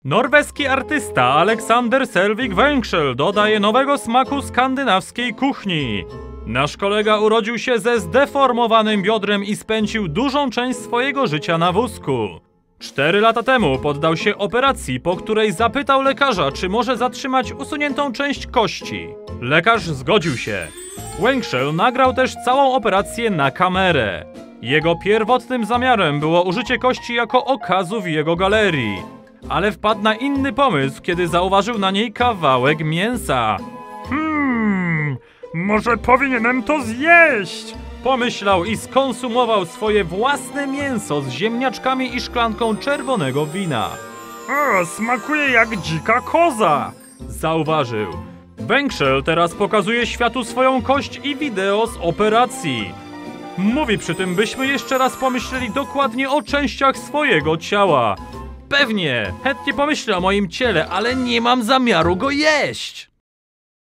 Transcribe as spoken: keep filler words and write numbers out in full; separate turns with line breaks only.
Norweski artysta Aleksander Selvig Wenczel dodaje nowego smaku skandynawskiej kuchni. Nasz kolega urodził się ze zdeformowanym biodrem i spędził dużą część swojego życia na wózku. Cztery lata temu poddał się operacji, po której zapytał lekarza, czy może zatrzymać usuniętą część kości. Lekarz zgodził się. Wenczel nagrał też całą operację na kamerę. Jego pierwotnym zamiarem było użycie kości jako okazu w jego galerii. Ale wpadł na inny pomysł, kiedy zauważył na niej kawałek mięsa. Hmm, może powinienem to zjeść? Pomyślał i skonsumował swoje własne mięso z ziemniaczkami i szklanką czerwonego wina. O, smakuje jak dzika koza! Zauważył. Wenczel teraz pokazuje światu swoją kość i wideo z operacji. Mówi przy tym, byśmy jeszcze raz pomyśleli dokładnie o częściach swojego ciała. Pewnie, chętnie pomyślę o moim ciele, ale nie mam zamiaru go jeść.